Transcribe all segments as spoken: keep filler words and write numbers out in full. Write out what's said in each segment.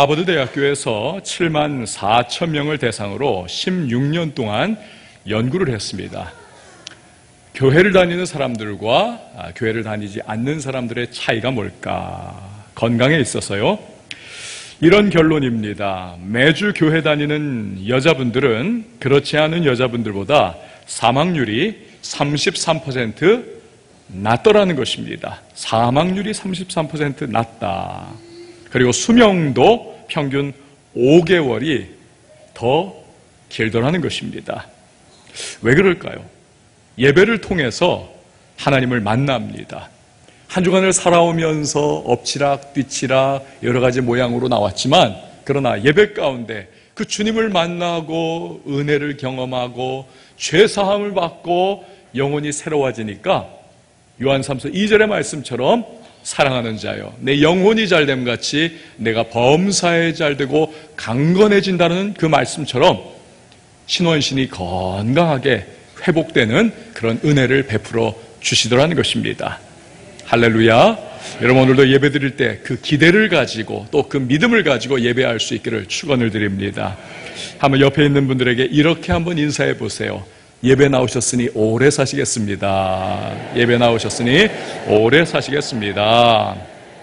하버드 대학교에서 칠만 사천 명을 대상으로 십육 년 동안 연구를 했습니다. 교회를 다니는 사람들과 교회를 다니지 않는 사람들의 차이가 뭘까? 건강에 있어서요. 이런 결론입니다. 매주 교회 다니는 여자분들은 그렇지 않은 여자분들보다 사망률이 삼십삼 퍼센트 낮더라는 것입니다. 사망률이 삼십삼 퍼센트 낮다. 그리고 수명도 평균 오 개월이 더 길더라는 것입니다. 왜 그럴까요? 예배를 통해서 하나님을 만납니다. 한 주간을 살아오면서 엎치락 뒤치락 여러 가지 모양으로 나왔지만, 그러나 예배 가운데 그 주님을 만나고 은혜를 경험하고 죄사함을 받고 영혼이 새로워지니까 요한삼서 이 절의 말씀처럼 사랑하는 자여 내 영혼이 잘됨 같이 내가 범사에 잘되고 강건해진다는 그 말씀처럼 신원신이 건강하게 회복되는 그런 은혜를 베풀어 주시더라는 것입니다. 할렐루야. 여러분, 오늘도 예배 드릴 때 그 기대를 가지고 또 그 믿음을 가지고 예배할 수 있기를 축원을 드립니다. 한번 옆에 있는 분들에게 이렇게 한번 인사해 보세요. 예배 나오셨으니 오래 사시겠습니다. 예배 나오셨으니 오래 사시겠습니다.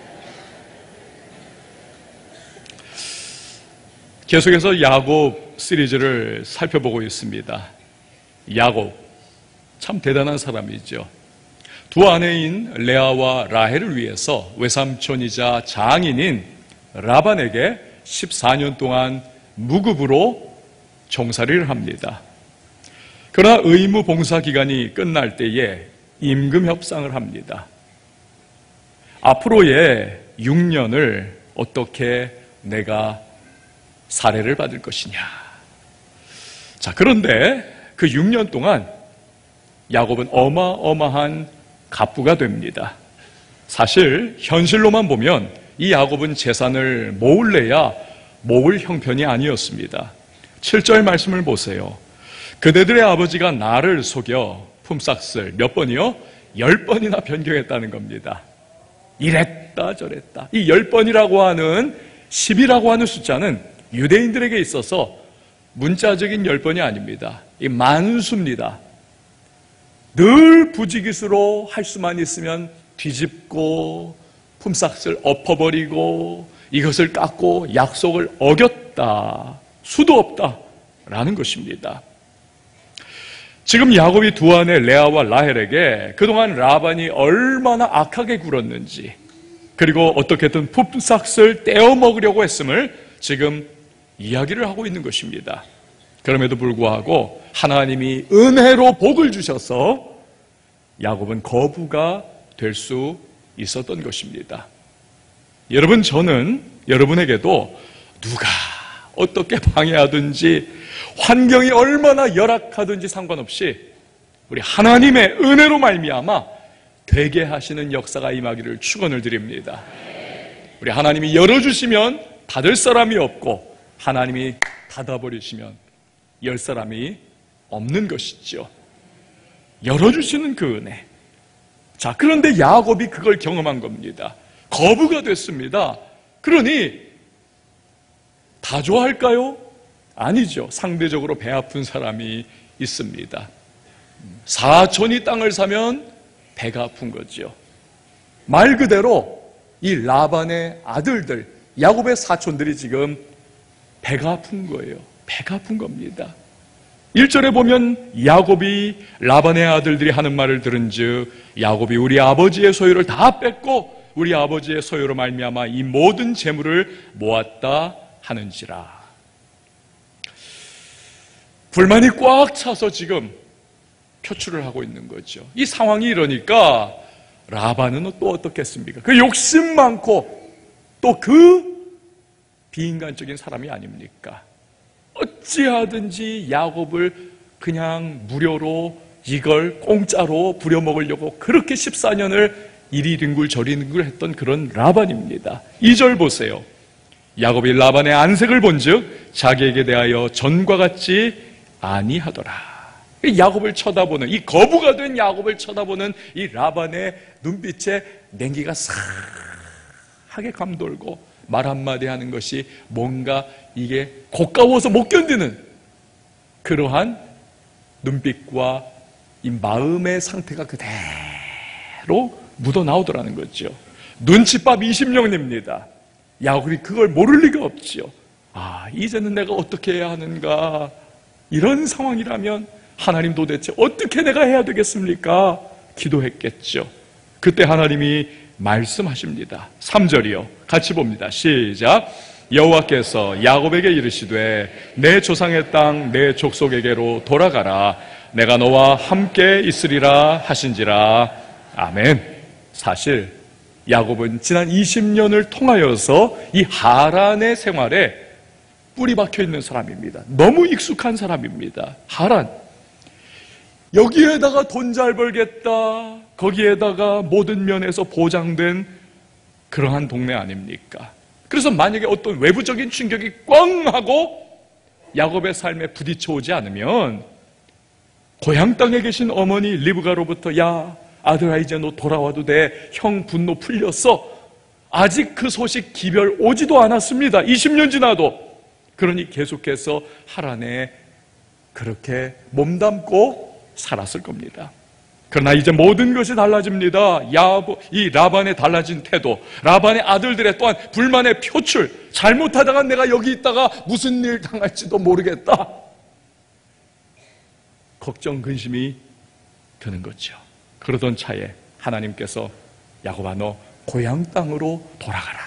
계속해서 야곱 시리즈를 살펴보고 있습니다. 야곱, 참 대단한 사람이죠. 두 아내인 레아와 라헬을 위해서 외삼촌이자 장인인 라반에게 십사 년 동안 무급으로 종살이를 합니다. 그러나 의무 봉사 기간이 끝날 때에 임금 협상을 합니다. 앞으로의 육 년을 어떻게 내가 사례를 받을 것이냐. 자, 그런데 그 육 년 동안 야곱은 어마어마한 갑부가 됩니다. 사실 현실로만 보면 이 야곱은 재산을 모을래야 모을 형편이 아니었습니다. 칠 절 말씀을 보세요. 그대들의 아버지가 나를 속여 품삯을 몇 번이요? 열 번이나 변경했다는 겁니다. 이랬다 저랬다. 이 열 번이라고 하는 십이라고 하는 숫자는 유대인들에게 있어서 문자적인 열 번이 아닙니다. 이 만수입니다. 늘 부지기수로 할 수만 있으면 뒤집고 품삯을 엎어버리고 이것을 깎고 약속을 어겼다. 수도 없다라는 것입니다. 지금 야곱이 두 아내 레아와 라헬에게 그동안 라반이 얼마나 악하게 굴었는지, 그리고 어떻게든 품삯을 떼어 먹으려고 했음을 지금 이야기를 하고 있는 것입니다. 그럼에도 불구하고 하나님이 은혜로 복을 주셔서 야곱은 거부가 될 수 있었던 것입니다. 여러분, 저는 여러분에게도 누가 어떻게 방해하든지 환경이 얼마나 열악하든지 상관없이 우리 하나님의 은혜로 말미암아 되게 하시는 역사가 임하기를 축원을 드립니다. 우리 하나님이 열어주시면 닫을 사람이 없고 하나님이 닫아버리시면 열 사람이 없는 것이죠. 열어주시는 그 은혜. 자, 그런데 야곱이 그걸 경험한 겁니다. 거부가 됐습니다. 그러니 다 좋아할까요? 아니죠. 상대적으로 배 아픈 사람이 있습니다. 사촌이 땅을 사면 배가 아픈 거죠. 말 그대로 이 라반의 아들들, 야곱의 사촌들이 지금 배가 아픈 거예요. 배가 아픈 겁니다. 일 절에 보면 야곱이 라반의 아들들이 하는 말을 들은즉 야곱이 우리 아버지의 소유를 다 뺏고 우리 아버지의 소유로 말미암아 이 모든 재물을 모았다 하는지라. 불만이 꽉 차서 지금 표출을 하고 있는 거죠. 이 상황이 이러니까 라반은 또 어떻겠습니까? 그 욕심 많고 또 그 비인간적인 사람이 아닙니까? 어찌하든지 야곱을 그냥 무료로 이걸 공짜로 부려먹으려고 그렇게 십사 년을 이리 링굴 저리 링굴 했던 그런 라반입니다. 이 절 보세요. 야곱이 라반의 안색을 본즉 자기에게 대하여 전과 같지 아니하더라. 야곱을 쳐다보는, 이 거부가 된 야곱을 쳐다보는 이 라반의 눈빛에 냉기가 싹하게 감돌고 말 한마디 하는 것이 뭔가 이게 고가워서 못 견디는 그러한 눈빛과 이 마음의 상태가 그대로 묻어나오더라는 거죠. 눈칫밥 이십 년입니다. 야곱이 그걸 모를 리가 없지요. 아, 이제는 내가 어떻게 해야 하는가? 이런 상황이라면 하나님 도대체 어떻게 내가 해야 되겠습니까? 기도했겠죠. 그때 하나님이 말씀하십니다. 삼 절이요. 같이 봅니다. 시작. 여호와께서 야곱에게 이르시되 내 조상의 땅 내 족속에게로 돌아가라. 내가 너와 함께 있으리라 하신지라. 아멘. 사실 야곱은 지난 이십 년을 통하여서 이 하란의 생활에 뿌리 박혀 있는 사람입니다. 너무 익숙한 사람입니다. 하란. 여기에다가 돈 잘 벌겠다. 거기에다가 모든 면에서 보장된 그러한 동네 아닙니까? 그래서 만약에 어떤 외부적인 충격이 꽝 하고 야곱의 삶에 부딪혀 오지 않으면 고향 땅에 계신 어머니 리브가로부터 야 아들아 이제 너 돌아와도 돼. 형 분노 풀렸어. 아직 그 소식 기별 오지도 않았습니다. 이십 년 지나도. 그러니 계속해서 하란에 그렇게 몸담고 살았을 겁니다. 그러나 이제 모든 것이 달라집니다. 야보, 이 라반의 달라진 태도, 라반의 아들들의 또한 불만의 표출, 잘못하다가 내가 여기 있다가 무슨 일 당할지도 모르겠다. 걱정, 근심이 드는 거죠. 그러던 차에 하나님께서 야곱아 너 고향 땅으로 돌아가라.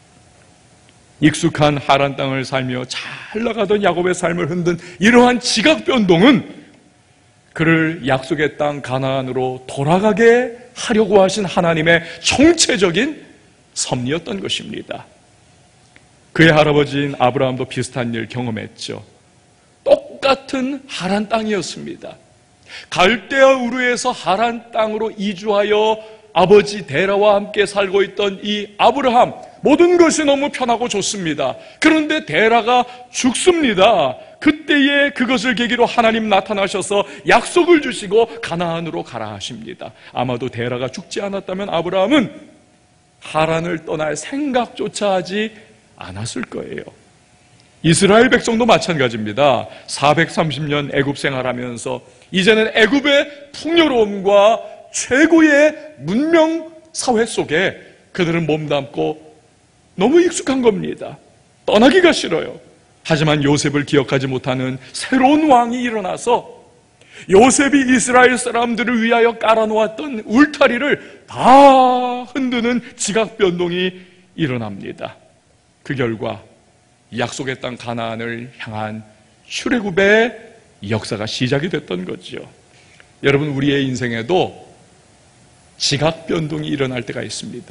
익숙한 하란 땅을 살며 잘 나가던 야곱의 삶을 흔든 이러한 지각 변동은 그를 약속의 땅 가나안으로 돌아가게 하려고 하신 하나님의 총체적인 섭리였던 것입니다. 그의 할아버지인 아브라함도 비슷한 일 경험했죠. 똑같은 하란 땅이었습니다. 갈대아 우르에서 하란 땅으로 이주하여 아버지 데라와 함께 살고 있던 이 아브라함, 모든 것이 너무 편하고 좋습니다. 그런데 데라가 죽습니다. 그때에 그것을 계기로 하나님 나타나셔서 약속을 주시고 가나안으로 가라 하십니다. 아마도 데라가 죽지 않았다면 아브라함은 하란을 떠날 생각조차 하지 않았을 거예요. 이스라엘 백성도 마찬가지입니다. 사백삼십 년 애굽 생활하면서 이제는 애굽의 풍요로움과 최고의 문명 사회 속에 그들은 몸담고 너무 익숙한 겁니다. 떠나기가 싫어요. 하지만 요셉을 기억하지 못하는 새로운 왕이 일어나서 요셉이 이스라엘 사람들을 위하여 깔아놓았던 울타리를 다 흔드는 지각 변동이 일어납니다. 그 결과 약속의 땅 가나안을 향한 출애굽의 역사가 시작이 됐던 거죠. 여러분, 우리의 인생에도 지각 변동이 일어날 때가 있습니다.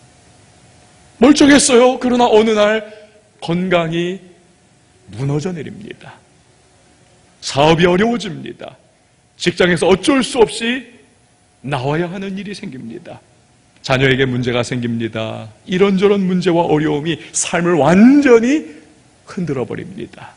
멀쩡했어요. 그러나 어느 날 건강이 무너져 내립니다. 사업이 어려워집니다. 직장에서 어쩔 수 없이 나와야 하는 일이 생깁니다. 자녀에게 문제가 생깁니다. 이런저런 문제와 어려움이 삶을 완전히 흔들어 버립니다.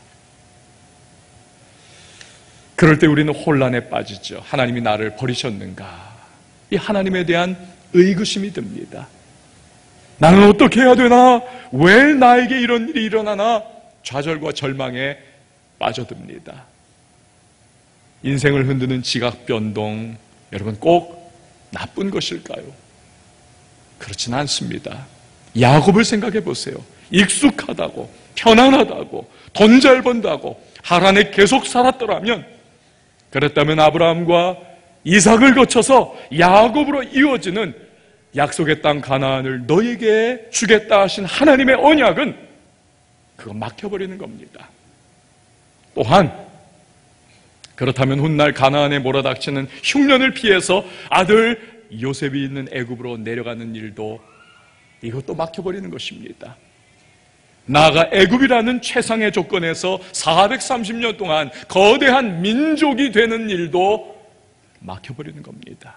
그럴 때 우리는 혼란에 빠지죠. 하나님이 나를 버리셨는가? 이 하나님에 대한 의구심이 듭니다. 나는 어떻게 해야 되나? 왜 나에게 이런 일이 일어나나? 좌절과 절망에 빠져듭니다. 인생을 흔드는 지각 변동, 여러분 꼭 나쁜 것일까요? 그렇진 않습니다. 야곱을 생각해 보세요. 익숙하다고, 편안하다고, 돈 잘 번다고 하란에 계속 살았더라면, 그랬다면 아브라함과 이삭을 거쳐서 야곱으로 이어지는 약속의 땅 가나안을 너에게 주겠다 하신 하나님의 언약은 그거 막혀버리는 겁니다. 또한 그렇다면 훗날 가나안에 몰아닥치는 흉년을 피해서 아들 요셉이 있는 애굽으로 내려가는 일도 이것도 막혀버리는 것입니다. 나아가 애굽이라는 최상의 조건에서 사백삼십 년 동안 거대한 민족이 되는 일도 막혀버리는 겁니다.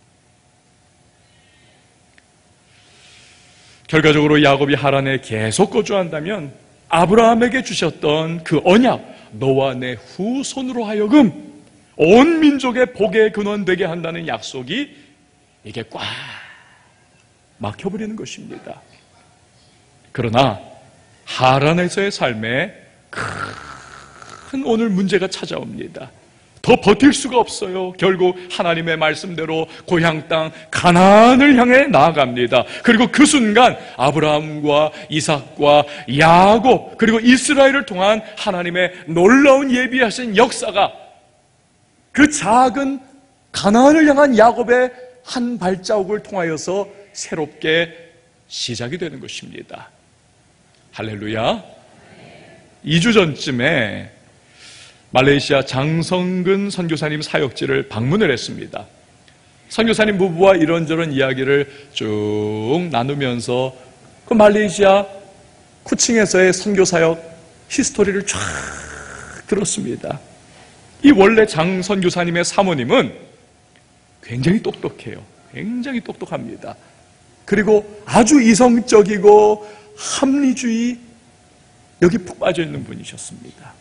결과적으로 야곱이 하란에 계속 거주한다면 아브라함에게 주셨던 그 언약, 너와 내 후손으로 하여금 온 민족의 복의 근원 되게 한다는 약속이 이게 꽉 막혀버리는 것입니다. 그러나 하란에서의 삶에 큰 오늘 문제가 찾아옵니다. 더 버틸 수가 없어요. 결국 하나님의 말씀대로 고향 땅 가나안을 향해 나아갑니다. 그리고 그 순간 아브라함과 이삭과 야곱 그리고 이스라엘을 통한 하나님의 놀라운 예비하신 역사가 그 작은 가나안을 향한 야곱의 한 발자국을 통하여서 새롭게 시작이 되는 것입니다. 할렐루야. 이 주 전쯤에 말레이시아 장성근 선교사님 사역지를 방문을 했습니다. 선교사님 부부와 이런저런 이야기를 쭉 나누면서 그 말레이시아 쿠칭에서의 선교사역 히스토리를 쫙 들었습니다. 이 원래 장 선교사님의 사모님은 굉장히 똑똑해요. 굉장히 똑똑합니다. 그리고 아주 이성적이고 합리주의 여기 푹 빠져 있는 분이셨습니다.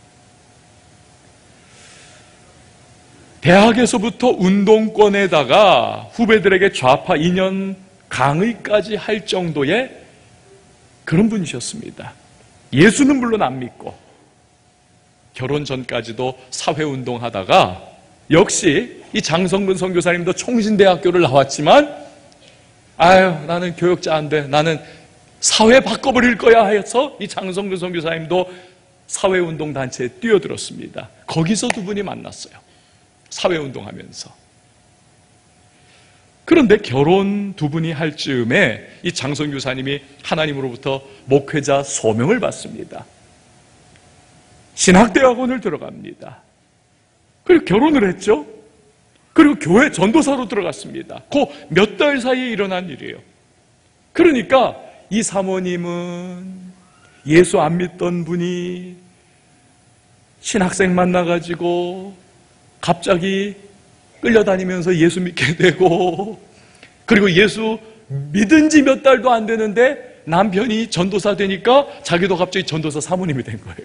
대학에서부터 운동권에다가 후배들에게 좌파 이념 강의까지 할 정도의 그런 분이셨습니다. 예수는 물론 안 믿고 결혼 전까지도 사회운동 하다가 역시 이 장성근 선교사님도 총신대학교를 나왔지만 아유 나는 교역자 안 돼. 나는 사회 바꿔버릴 거야 해서 이 장성근 선교사님도 사회운동 단체에 뛰어들었습니다. 거기서 두 분이 만났어요. 사회운동하면서. 그런데 결혼 두 분이 할 즈음에 이 장성 교사님이 하나님으로부터 목회자 소명을 받습니다. 신학대학원을 들어갑니다. 그리고 결혼을 했죠. 그리고 교회 전도사로 들어갔습니다. 그 몇 달 사이에 일어난 일이에요. 그러니까 이 사모님은 예수 안 믿던 분이 신학생 만나가지고 갑자기 끌려다니면서 예수 믿게 되고, 그리고 예수 믿은 지 몇 달도 안 되는데 남편이 전도사 되니까 자기도 갑자기 전도사 사모님이 된 거예요.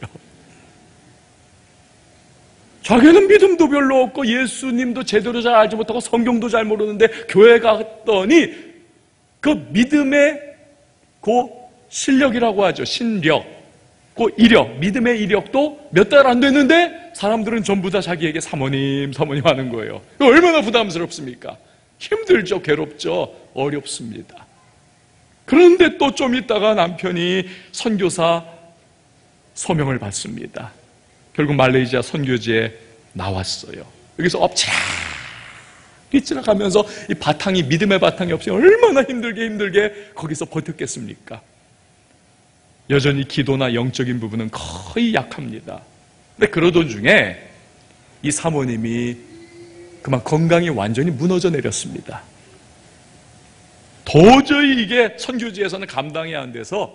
자기는 믿음도 별로 없고 예수님도 제대로 잘 알지 못하고 성경도 잘 모르는데 교회 갔더니 그 믿음의 그 실력이라고 하죠. 신력, 그 이력, 믿음의 이력도 몇 달 안 됐는데 사람들은 전부 다 자기에게 사모님, 사모님 하는 거예요. 얼마나 부담스럽습니까? 힘들죠, 괴롭죠, 어렵습니다. 그런데 또 좀 있다가 남편이 선교사 소명을 받습니다. 결국 말레이시아 선교지에 나왔어요. 여기서 엎치락이 지나가면서 이 바탕이, 믿음의 바탕이 없으면 얼마나 힘들게 힘들게 거기서 버텼겠습니까? 여전히 기도나 영적인 부분은 거의 약합니다. 근데 그러던 중에 이 사모님이 그만 건강이 완전히 무너져 내렸습니다. 도저히 이게 선교지에서는 감당이 안 돼서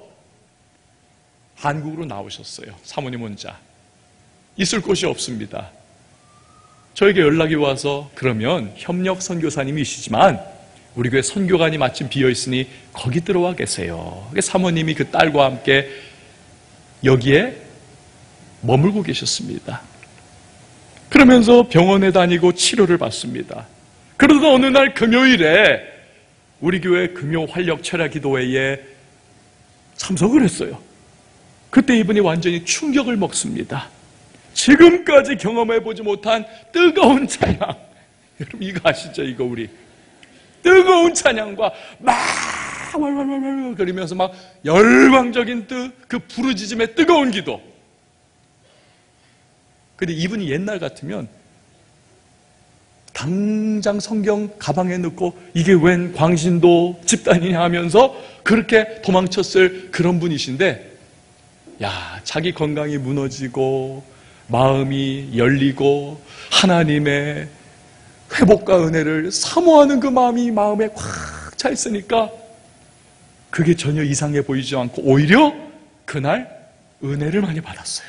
한국으로 나오셨어요. 사모님 혼자. 있을 곳이 없습니다. 저에게 연락이 와서 그러면 협력 선교사님이시지만 우리 교회 선교관이 마침 비어있으니 거기 들어와 계세요. 사모님이 그 딸과 함께 여기에 머물고 계셨습니다. 그러면서 병원에 다니고 치료를 받습니다. 그러다 어느 날 금요일에 우리 교회 금요 활력 철야 기도회에 참석을 했어요. 그때 이분이 완전히 충격을 먹습니다. 지금까지 경험해보지 못한 뜨거운 찬양. 여러분 이거 아시죠? 이거 우리 뜨거운 찬양과 막 왈왈왈왈 그러면서 막 열광적인 뜨, 그 부르짖음의 뜨거운 기도. 근데 이분이 옛날 같으면 당장 성경 가방에 넣고 이게 웬 광신도 집단이냐 하면서 그렇게 도망쳤을 그런 분이신데, 야, 자기 건강이 무너지고 마음이 열리고 하나님의 회복과 은혜를 사모하는 그 마음이 마음에 꽉 차 있으니까 그게 전혀 이상해 보이지 않고 오히려 그날 은혜를 많이 받았어요.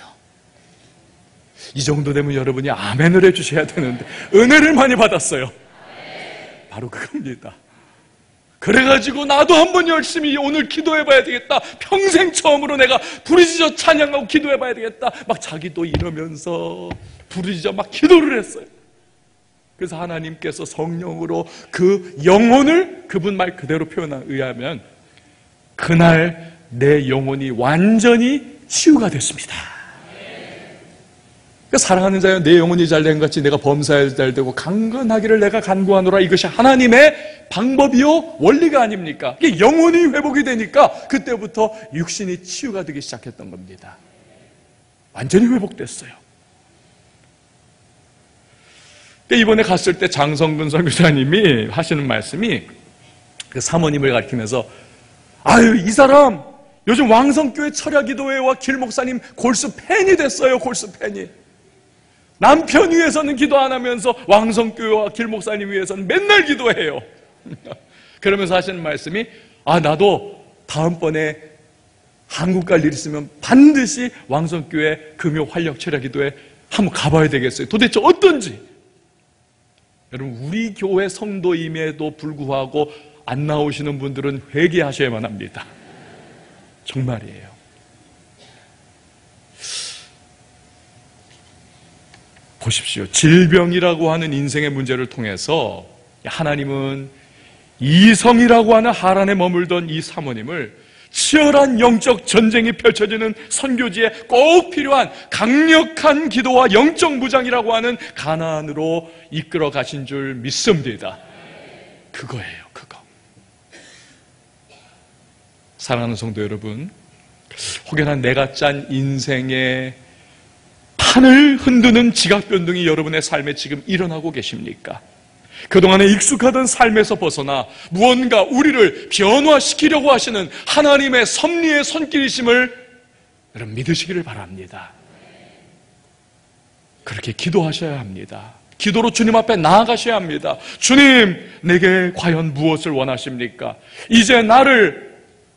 이 정도 되면 여러분이 아멘을 해주셔야 되는데 은혜를 많이 받았어요. 바로 그겁니다. 그래가지고 나도 한번 열심히 오늘 기도해봐야 되겠다. 평생 처음으로 내가 부르짖어 찬양하고 기도해봐야 되겠다. 막 자기도 이러면서 부르짖어 막 기도를 했어요. 그래서 하나님께서 성령으로 그 영혼을 그분 말 그대로 표현에 의하면 그날 내 영혼이 완전히 치유가 됐습니다. 그러니까 사랑하는 자여, 내 영혼이 잘된 것 같이 내가 범사에 잘되고 강건하기를 내가 간구하노라. 이것이 하나님의 방법이요 원리가 아닙니까? 이게 영혼이 회복이 되니까 그때부터 육신이 치유가 되기 시작했던 겁니다. 완전히 회복됐어요. 이번에 갔을 때 장성근 선교사님이 하시는 말씀이 그 사모님을 가리키면서, 아유, 이 사람 요즘 왕성교회 철야기도회와 길목사님 골수 팬이 됐어요. 골수 팬이. 남편 위해서는 기도 안 하면서 왕성교회와 길목사님 위해서는 맨날 기도해요. 그러면서 하시는 말씀이, 아, 나도 다음번에 한국 갈 일 있으면 반드시 왕성교회 금요 활력 철야기도회 한번 가봐야 되겠어요. 도대체 어떤지. 여러분, 우리 교회 성도임에도 불구하고 안 나오시는 분들은 회개하셔야만 합니다. 정말이에요. 보십시오. 질병이라고 하는 인생의 문제를 통해서 하나님은 이성이라고 하는 하란에 머물던 이 사모님을 치열한 영적 전쟁이 펼쳐지는 선교지에 꼭 필요한 강력한 기도와 영적 무장이라고 하는 가나안으로 이끌어 가신 줄 믿습니다. 그거예요, 그거. 사랑하는 성도 여러분, 혹여나 내가 짠 인생의 판을 흔드는 지각 변동이 여러분의 삶에 지금 일어나고 계십니까? 그동안에 익숙하던 삶에서 벗어나 무언가 우리를 변화시키려고 하시는 하나님의 섭리의 손길이심을 여러분 믿으시기를 바랍니다. 그렇게 기도하셔야 합니다. 기도로 주님 앞에 나아가셔야 합니다. 주님, 내게 과연 무엇을 원하십니까? 이제 나를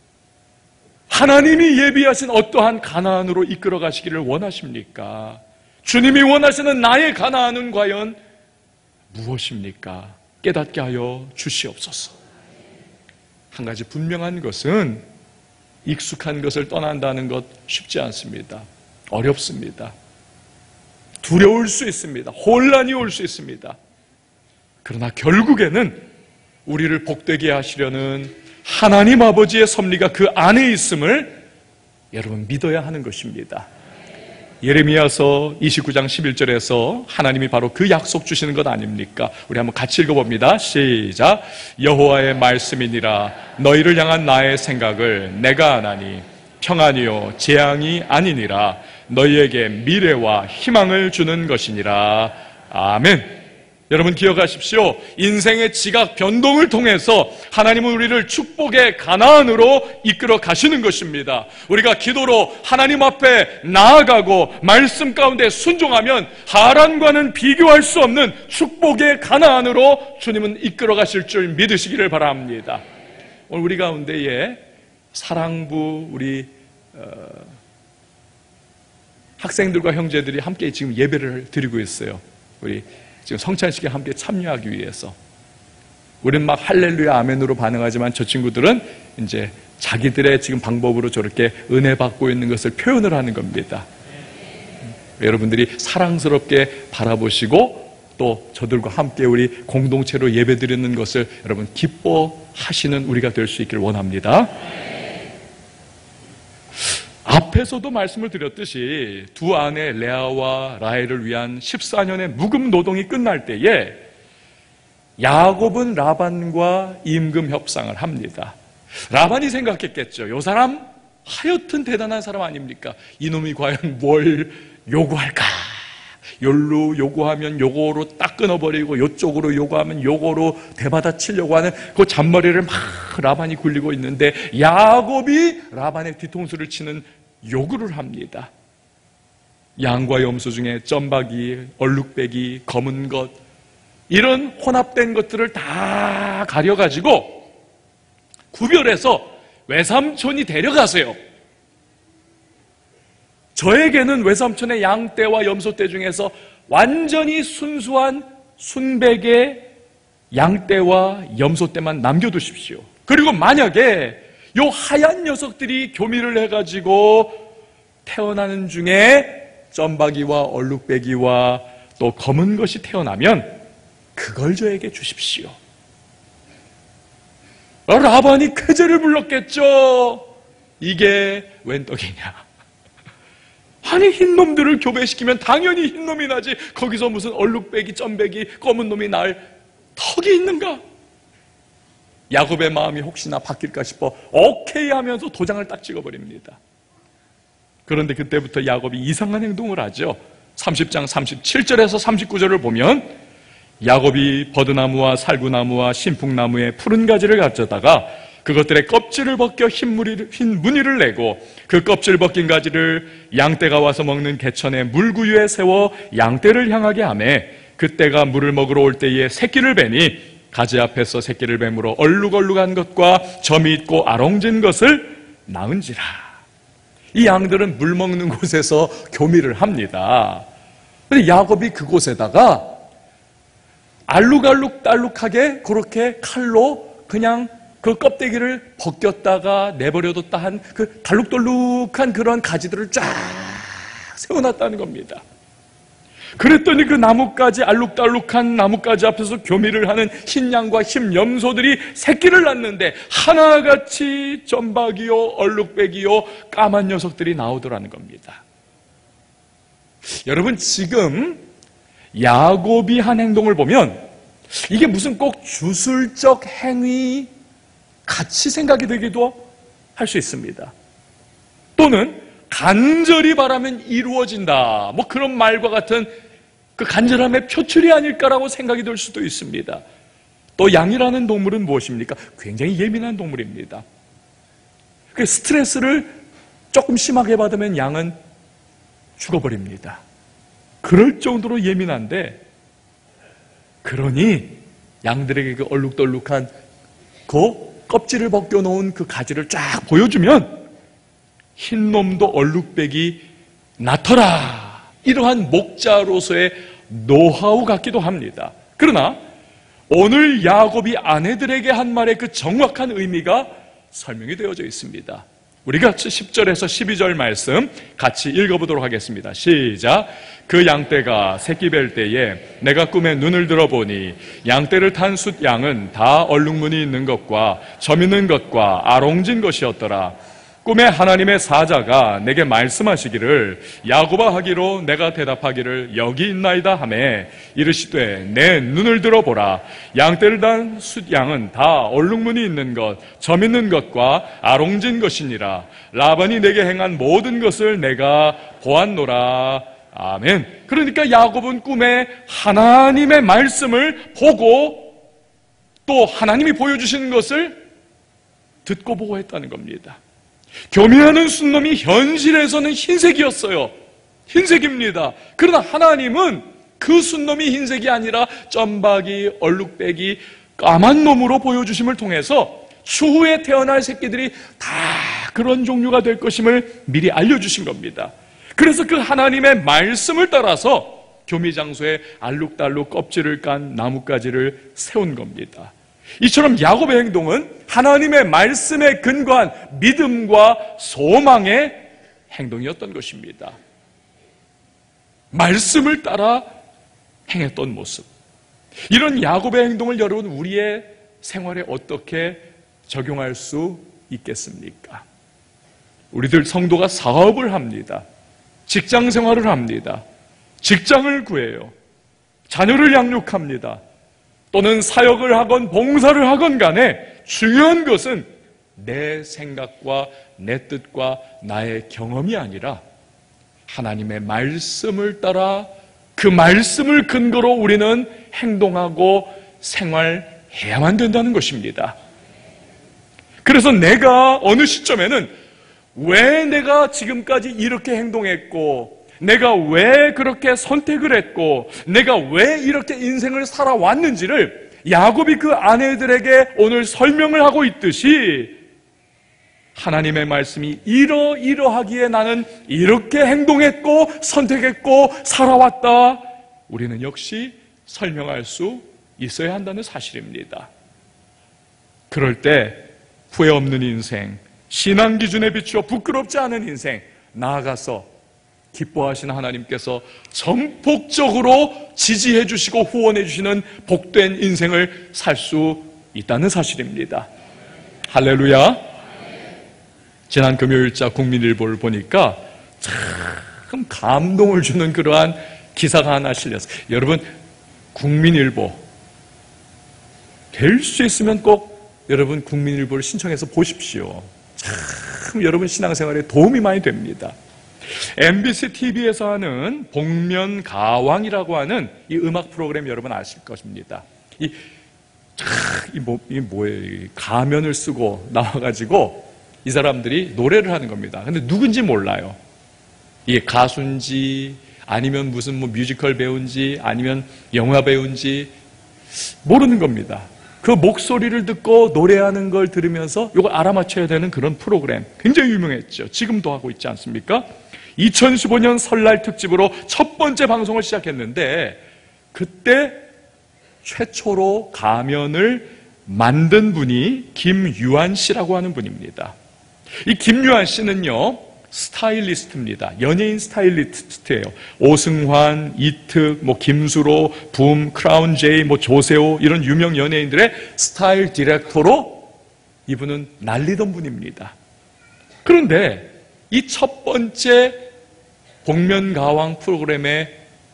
하나님이 예비하신 어떠한 가나안으로 이끌어 가시기를 원하십니까? 주님이 원하시는 나의 가나안은 과연 무엇입니까? 깨닫게 하여 주시옵소서. 한 가지 분명한 것은 익숙한 것을 떠난다는 것 쉽지 않습니다. 어렵습니다. 두려울 수 있습니다. 혼란이 올 수 있습니다. 그러나 결국에는 우리를 복되게 하시려는 하나님 아버지의 섭리가 그 안에 있음을 여러분 믿어야 하는 것입니다. 예레미야서 이십구 장 십일 절에서 하나님이 바로 그 약속 주시는 것 아닙니까? 우리 한번 같이 읽어봅니다. 시작. 여호와의 말씀이니라. 너희를 향한 나의 생각을 내가 아나니 평안이요 재앙이 아니니라. 너희에게 미래와 희망을 주는 것이니라. 아멘. 여러분 기억하십시오. 인생의 지각 변동을 통해서 하나님은 우리를 축복의 가나안으로 이끌어 가시는 것입니다. 우리가 기도로 하나님 앞에 나아가고 말씀 가운데 순종하면 하란과는 비교할 수 없는 축복의 가나안으로 주님은 이끌어 가실 줄 믿으시기를 바랍니다. 오늘 우리 가운데에 사랑부 우리 어, 학생들과 형제들이 함께 지금 예배를 드리고 있어요. 우리 지금 성찬식에 함께 참여하기 위해서. 우리는 막 할렐루야 아멘으로 반응하지만 저 친구들은 이제 자기들의 지금 방법으로 저렇게 은혜 받고 있는 것을 표현을 하는 겁니다. 여러분들이 사랑스럽게 바라보시고 또 저들과 함께 우리 공동체로 예배 드리는 것을 여러분 기뻐하시는 우리가 될 수 있기를 원합니다. 앞에서도 말씀을 드렸듯이 두 아내 레아와 라헬을 위한 십사 년의 묵음 노동이 끝날 때에 야곱은 라반과 임금 협상을 합니다. 라반이 생각했겠죠. 이 사람 하여튼 대단한 사람 아닙니까? 이놈이 과연 뭘 요구할까? 요로 요구하면 요거로 딱 끊어버리고 요쪽으로 요구하면 요거로 대받아 치려고 하는 그 잔머리를 막 라반이 굴리고 있는데 야곱이 라반의 뒤통수를 치는 요구를 합니다. 양과 염소 중에 점박이, 얼룩배기, 검은 것 이런 혼합된 것들을 다 가려가지고 구별해서 외삼촌이 데려가세요. 저에게는 외삼촌의 양떼와 염소떼 중에서 완전히 순수한 순백의 양떼와 염소떼만 남겨두십시오. 그리고 만약에 요 하얀 녀석들이 교미를 해가지고 태어나는 중에 점박이와 얼룩배기와 또 검은 것이 태어나면 그걸 저에게 주십시오. 라반이 쾌재를 불렀겠죠. 이게 웬 떡이냐. 아니 흰놈들을 교배시키면 당연히 흰놈이 나지 거기서 무슨 얼룩배기, 점배기, 검은 놈이 날 턱이 있는가? 야곱의 마음이 혹시나 바뀔까 싶어 오케이 하면서 도장을 딱 찍어버립니다. 그런데 그때부터 야곱이 이상한 행동을 하죠. 삼십 장 삼십칠 절에서 삼십구 절을 보면 야곱이 버드나무와 살구나무와 신풍나무의 푸른 가지를 가져다가 그것들의 껍질을 벗겨 흰, 무리를, 흰 무늬를 내고 그 껍질 벗긴 가지를 양떼가 와서 먹는 개천의 물구유에 세워 양떼를 향하게 하며 그때가 물을 먹으러 올 때에 새끼를 베니 가지 앞에서 새끼를 뱀으로 얼룩얼룩한 것과 점이 있고 아롱진 것을 낳은지라. 이 양들은 물 먹는 곳에서 교미를 합니다. 근데 야곱이 그곳에다가 알룩알룩달룩하게 그렇게 칼로 그냥 그 껍데기를 벗겼다가 내버려뒀다 한 그 달룩달룩한 그런 가지들을 쫙 세워놨다는 겁니다. 그랬더니 그 나뭇가지, 알룩달룩한 나뭇가지 앞에서 교미를 하는 흰 양과 흰 염소들이 새끼를 낳는데 하나같이 점박이요, 얼룩배기요, 까만 녀석들이 나오더라는 겁니다. 여러분, 지금 야곱이 한 행동을 보면 이게 무슨 꼭 주술적 행위 같이 생각이 되기도 할 수 있습니다. 또는 간절히 바라면 이루어진다, 뭐 그런 말과 같은 그 간절함의 표출이 아닐까라고 생각이 들 수도 있습니다. 또 양이라는 동물은 무엇입니까? 굉장히 예민한 동물입니다. 그 스트레스를 조금 심하게 받으면 양은 죽어버립니다. 그럴 정도로 예민한데, 그러니 양들에게 그 얼룩덜룩한 그 껍질을 벗겨놓은 그 가지를 쫙 보여주면 흰놈도 얼룩배기 낳더라, 이러한 목자로서의 노하우 같기도 합니다. 그러나 오늘 야곱이 아내들에게 한 말의 그 정확한 의미가 설명이 되어져 있습니다. 우리 같이 십 절에서 십이 절 말씀 같이 읽어보도록 하겠습니다. 시작. 그 양떼가 새끼 뵐 때에 내가 꿈에 눈을 들어보니 양떼를 탄 숫양은 다 얼룩무늬 있는 것과 점 있는 것과 아롱진 것이었더라. 꿈에 하나님의 사자가 내게 말씀하시기를 야곱아 하기로 내가 대답하기를 여기 있나이다 하매 이르시되 내 눈을 들어보라. 양떼를 단 숫양은 다 얼룩무늬 있는 것, 점 있는 것과 아롱진 것이니라. 라반이 내게 행한 모든 것을 내가 보았노라. 아멘. 그러니까 야곱은 꿈에 하나님의 말씀을 보고 또 하나님이 보여주시는 것을 듣고 보고 했다는 겁니다. 교미하는 순놈이 현실에서는 흰색이었어요. 흰색입니다. 그러나 하나님은 그 순놈이 흰색이 아니라 점박이, 얼룩배기, 까만 놈으로 보여주심을 통해서 추후에 태어날 새끼들이 다 그런 종류가 될 것임을 미리 알려주신 겁니다. 그래서 그 하나님의 말씀을 따라서 교미장소에 알룩달룩 껍질을 깐 나뭇가지를 세운 겁니다. 이처럼 야곱의 행동은 하나님의 말씀에 근거한 믿음과 소망의 행동이었던 것입니다. 말씀을 따라 행했던 모습. 이런 야곱의 행동을 여러분 우리의 생활에 어떻게 적용할 수 있겠습니까? 우리들 성도가 사업을 합니다. 직장 생활을 합니다. 직장을 구해요. 자녀를 양육합니다. 또는 사역을 하건 봉사를 하건 간에 중요한 것은 내 생각과 내 뜻과 나의 경험이 아니라 하나님의 말씀을 따라 그 말씀을 근거로 우리는 행동하고 생활해야만 된다는 것입니다. 그래서 내가 어느 시점에는 왜 내가 지금까지 이렇게 행동했고, 내가 왜 그렇게 선택을 했고, 내가 왜 이렇게 인생을 살아왔는지를 야곱이 그 아내들에게 오늘 설명을 하고 있듯이 하나님의 말씀이 이러이러하기에 나는 이렇게 행동했고 선택했고 살아왔다, 우리는 역시 설명할 수 있어야 한다는 사실입니다. 그럴 때 후회 없는 인생, 신앙 기준에 비추어 부끄럽지 않은 인생, 나아가서 기뻐하시는 하나님께서 전폭적으로 지지해 주시고 후원해 주시는 복된 인생을 살 수 있다는 사실입니다. 할렐루야. 지난 금요일자 국민일보를 보니까 참 감동을 주는 그러한 기사가 하나 실렸어요. 여러분, 국민일보 될 수 있으면 꼭 여러분 국민일보를 신청해서 보십시오. 참 여러분 신앙생활에 도움이 많이 됩니다. 엠비씨 티비에서 하는 복면가왕이라고 하는 이 음악 프로그램 여러분 아실 것입니다. 이, 이, 뭐, 이 뭐예요? 가면을 쓰고 나와가지고 이 사람들이 노래를 하는 겁니다. 근데 누군지 몰라요. 이게 가수인지 아니면 무슨 뭐 뮤지컬 배우인지 아니면 영화 배우인지 모르는 겁니다. 그 목소리를 듣고 노래하는 걸 들으면서 이걸 알아맞혀야 되는 그런 프로그램 굉장히 유명했죠. 지금도 하고 있지 않습니까? 이천십오 년 설날 특집으로 첫 번째 방송을 시작했는데 그때 최초로 가면을 만든 분이 김유한 씨라고 하는 분입니다. 이 김유한 씨는요 스타일리스트입니다. 연예인 스타일리스트예요. 오승환, 이특, 뭐 김수로, 붐, 크라운 제이, 뭐 조세호 이런 유명 연예인들의 스타일 디렉터로 이분은 날리던 분입니다. 그런데 이 첫 번째 복면가왕 프로그램의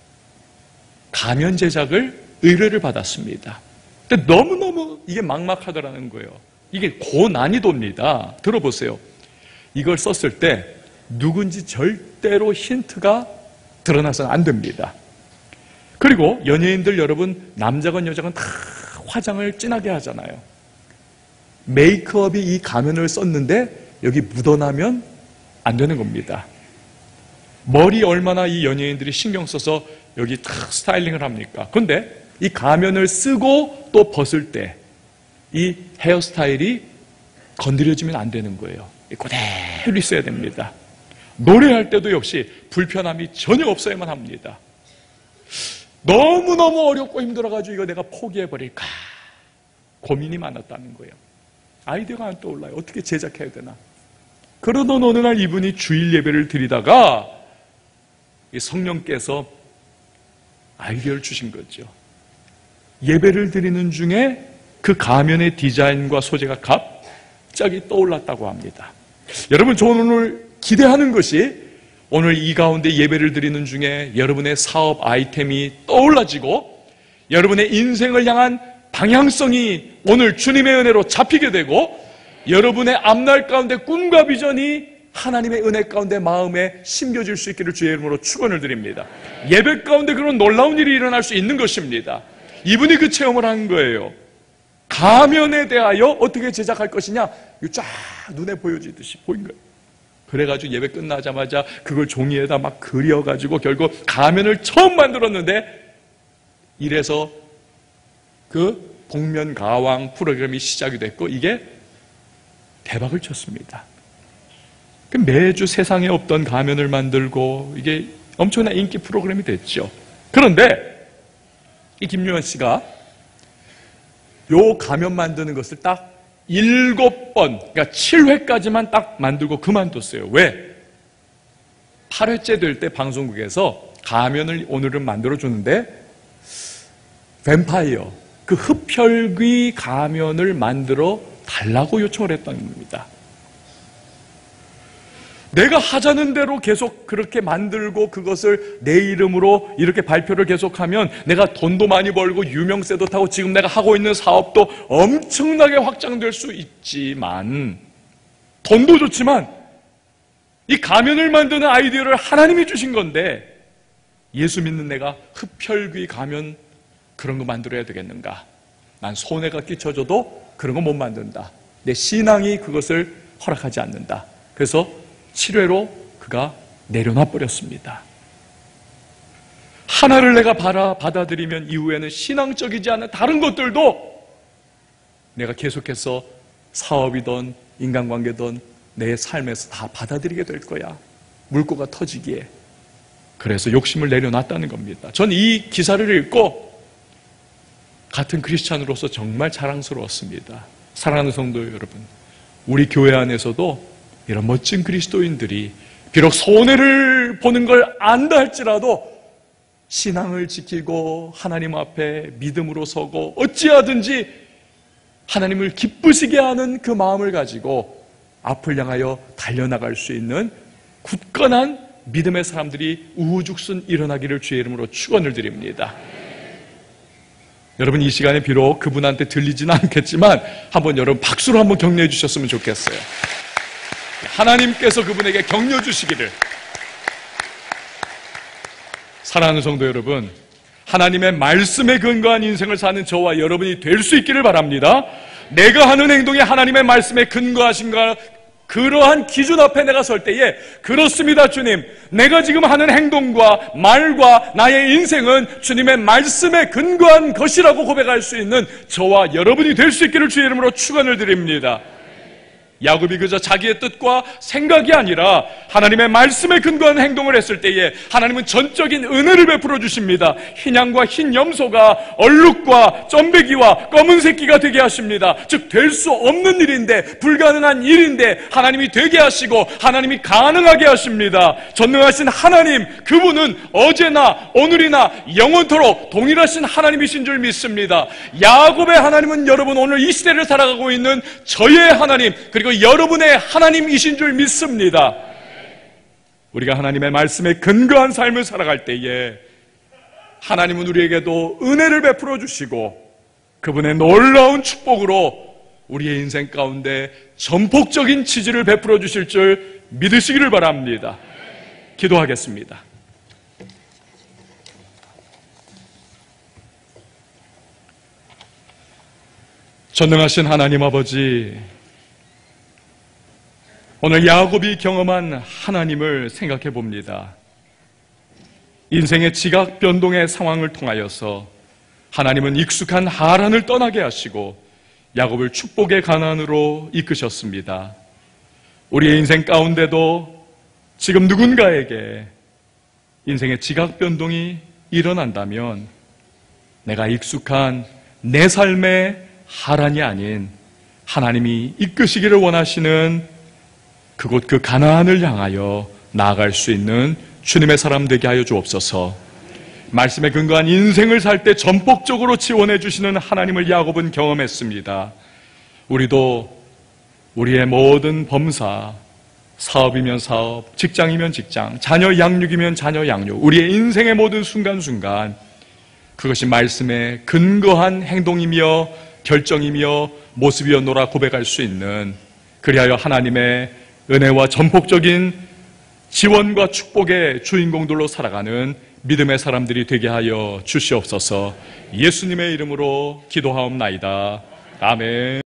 가면 제작을 의뢰를 받았습니다. 근데 너무너무 이게 막막하더라는 거예요. 이게 고난이도입니다. 들어보세요. 이걸 썼을 때 누군지 절대로 힌트가 드러나서는 안 됩니다. 그리고 연예인들 여러분 남자건 여자건 다 화장을 진하게 하잖아요. 메이크업이 이 가면을 썼는데 여기 묻어나면 안 되는 겁니다. 머리 얼마나 이 연예인들이 신경 써서 여기 탁 스타일링을 합니까? 그런데 이 가면을 쓰고 또 벗을 때 이 헤어스타일이 건드려지면 안 되는 거예요. 그대로 있어야 됩니다. 노래할 때도 역시 불편함이 전혀 없어야만 합니다. 너무너무 어렵고 힘들어가지고 이거 내가 포기해버릴까 고민이 많았다는 거예요. 아이디어가 안 떠올라요. 어떻게 제작해야 되나. 그러던 어느 날 이분이 주일 예배를 드리다가 성령께서 아이디어를 주신 거죠. 예배를 드리는 중에 그 가면의 디자인과 소재가 갑자기 떠올랐다고 합니다. 여러분, 저는 오늘 기대하는 것이 오늘 이 가운데 예배를 드리는 중에 여러분의 사업 아이템이 떠올라지고 여러분의 인생을 향한 방향성이 오늘 주님의 은혜로 잡히게 되고 여러분의 앞날 가운데 꿈과 비전이 하나님의 은혜 가운데 마음에 심겨질 수 있기를 주의 이름으로 축원을 드립니다. 예배 가운데 그런 놀라운 일이 일어날 수 있는 것입니다. 이분이 그 체험을 한 거예요. 가면에 대하여 어떻게 제작할 것이냐 쫙 눈에 보여지듯이 보인 거예요. 그래가지고 예배 끝나자마자 그걸 종이에다 막 그려가지고 결국 가면을 처음 만들었는데 이래서 그 복면가왕 프로그램이 시작이 됐고 이게 대박을 쳤습니다. 매주 세상에 없던 가면을 만들고 이게 엄청난 인기 프로그램이 됐죠. 그런데 이 김유한 씨가 요 가면 만드는 것을 딱 일곱 번, 그러니까 칠 회까지만 딱 만들고 그만뒀어요. 왜? 팔 회째 될 때 방송국에서 가면을 오늘은 만들어주는데 뱀파이어, 그 흡혈귀 가면을 만들어 달라고 요청을 했다는 겁니다. 내가 하자는 대로 계속 그렇게 만들고 그것을 내 이름으로 이렇게 발표를 계속하면 내가 돈도 많이 벌고 유명세도 타고 지금 내가 하고 있는 사업도 엄청나게 확장될 수 있지만 돈도 좋지만 이 가면을 만드는 아이디어를 하나님이 주신 건데 예수 믿는 내가 흡혈귀 가면 그런 거 만들어야 되겠는가? 난 손해가 끼쳐져도 그런 거 못 만든다. 내 신앙이 그것을 허락하지 않는다. 그래서 칠 회로 그가 내려놔 버렸습니다. 하나를 내가 받아, 받아들이면 이후에는 신앙적이지 않은 다른 것들도 내가 계속해서 사업이든 인간관계든 내 삶에서 다 받아들이게 될 거야. 물꼬가 터지기에. 그래서 욕심을 내려놨다는 겁니다. 전 이 기사를 읽고 같은 크리스찬으로서 정말 자랑스러웠습니다. 사랑하는 성도 여러분, 우리 교회 안에서도 이런 멋진 그리스도인들이 비록 손해를 보는 걸 안다 할지라도 신앙을 지키고 하나님 앞에 믿음으로 서고 어찌하든지 하나님을 기쁘시게 하는 그 마음을 가지고 앞을 향하여 달려나갈 수 있는 굳건한 믿음의 사람들이 우후죽순 일어나기를 주의 이름으로 축원을 드립니다. 여러분, 이 시간에 비록 그분한테 들리지는 않겠지만 한번 여러분 박수로 한번 격려해 주셨으면 좋겠어요. 하나님께서 그분에게 격려 주시기를. 사랑하는 성도 여러분, 하나님의 말씀에 근거한 인생을 사는 저와 여러분이 될 수 있기를 바랍니다. 내가 하는 행동이 하나님의 말씀에 근거하신가, 그러한 기준 앞에 내가 설 때에 그렇습니다 주님, 내가 지금 하는 행동과 말과 나의 인생은 주님의 말씀에 근거한 것이라고 고백할 수 있는 저와 여러분이 될 수 있기를 주의 이름으로 축원을 드립니다. 야곱이 그저 자기의 뜻과 생각이 아니라 하나님의 말씀에 근거한 행동을 했을 때에 하나님은 전적인 은혜를 베풀어 주십니다. 흰양과 흰 염소가 얼룩과 점배기와 검은 새끼가 되게 하십니다. 즉 될 수 없는 일인데, 불가능한 일인데 하나님이 되게 하시고 하나님이 가능하게 하십니다. 전능하신 하나님, 그분은 어제나 오늘이나 영원토록 동일하신 하나님이신 줄 믿습니다. 야곱의 하나님은 여러분, 오늘 이 시대를 살아가고 있는 저의 하나님, 그리고 여러분의 하나님이신 줄 믿습니다. 우리가 하나님의 말씀에 근거한 삶을 살아갈 때에 하나님은 우리에게도 은혜를 베풀어 주시고 그분의 놀라운 축복으로 우리의 인생 가운데 전폭적인 지지를 베풀어 주실 줄 믿으시기를 바랍니다. 기도하겠습니다. 전능하신 하나님 아버지, 오늘 야곱이 경험한 하나님을 생각해 봅니다. 인생의 지각 변동의 상황을 통하여서 하나님은 익숙한 하란을 떠나게 하시고 야곱을 축복의 가나안으로 이끄셨습니다. 우리의 인생 가운데도 지금 누군가에게 인생의 지각 변동이 일어난다면 내가 익숙한 내 삶의 하란이 아닌 하나님이 이끄시기를 원하시는 그곳 그 가나안을 향하여 나아갈 수 있는 주님의 사람 되게 하여 주옵소서. 말씀에 근거한 인생을 살 때 전폭적으로 지원해 주시는 하나님을 야곱은 경험했습니다. 우리도 우리의 모든 범사, 사업이면 사업, 직장이면 직장, 자녀 양육이면 자녀 양육, 우리의 인생의 모든 순간순간 그것이 말씀에 근거한 행동이며 결정이며 모습이었노라 고백할 수 있는, 그리하여 하나님의 은혜와 전폭적인 지원과 축복의 주인공들로 살아가는 믿음의 사람들이 되게 하여 주시옵소서. 예수님의 이름으로 기도하옵나이다. 아멘.